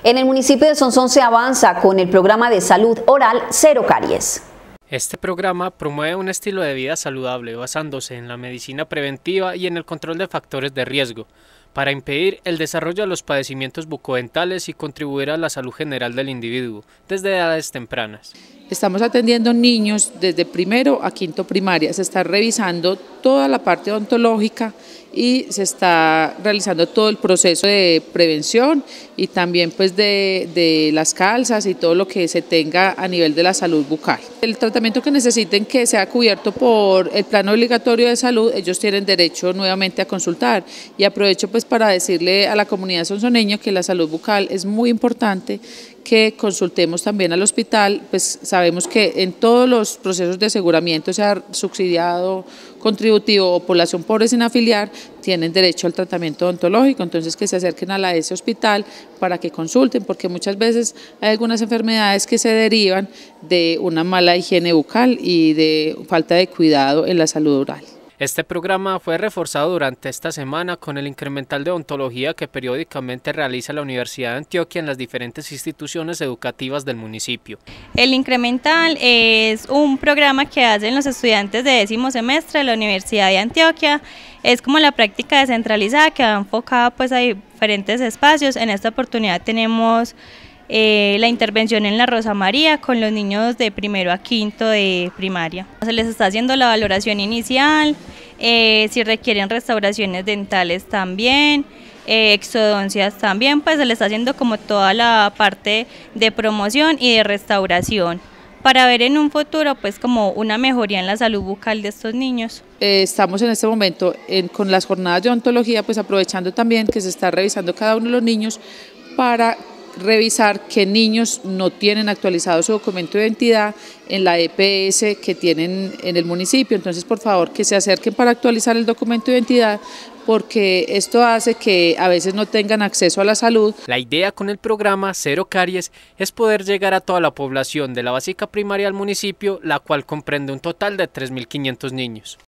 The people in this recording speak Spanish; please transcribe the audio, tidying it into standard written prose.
En el municipio de Sonsón se avanza con el programa de salud oral Cero Caries. Este programa promueve un estilo de vida saludable basándose en la medicina preventiva y en el control de factores de riesgo, para impedir el desarrollo de los padecimientos bucodentales y contribuir a la salud general del individuo desde edades tempranas. Estamos atendiendo niños desde primero a quinto primaria, se está revisando toda la parte odontológica y se está realizando todo el proceso de prevención y también pues de las calzas y todo lo que se tenga a nivel de la salud bucal. El tratamiento que necesiten que sea cubierto por el plan obligatorio de salud, ellos tienen derecho nuevamente a consultar, y aprovecho pues para decirle a la comunidad sonsoneña que la salud bucal es muy importante, que consultemos también al hospital, pues sabemos que en todos los procesos de aseguramiento, sea subsidiado, contributivo o población pobre sin afiliar, tienen derecho al tratamiento odontológico, entonces que se acerquen a ese hospital para que consulten, porque muchas veces hay algunas enfermedades que se derivan de una mala higiene bucal y de falta de cuidado en la salud oral. Este programa fue reforzado durante esta semana con el incremental de odontología que periódicamente realiza la Universidad de Antioquia en las diferentes instituciones educativas del municipio. El incremental es un programa que hacen los estudiantes de 10º semestre de la Universidad de Antioquia. Es como la práctica descentralizada que va enfocada pues a diferentes espacios. En esta oportunidad tenemos la intervención en la Rosa María con los niños de primero a quinto de primaria. Se les está haciendo la valoración inicial, si requieren restauraciones dentales también, exodoncias también, pues se les está haciendo como toda la parte de promoción y de restauración, para ver en un futuro pues como una mejoría en la salud bucal de estos niños. Estamos en este momento con las jornadas de odontología, pues aprovechando también que se está revisando cada uno de los niños para revisar qué niños no tienen actualizado su documento de identidad en la EPS que tienen en el municipio. Entonces, por favor, que se acerquen para actualizar el documento de identidad, porque esto hace que a veces no tengan acceso a la salud. La idea con el programa Cero Caries es poder llegar a toda la población de la básica primaria del municipio, la cual comprende un total de 3.500 niños.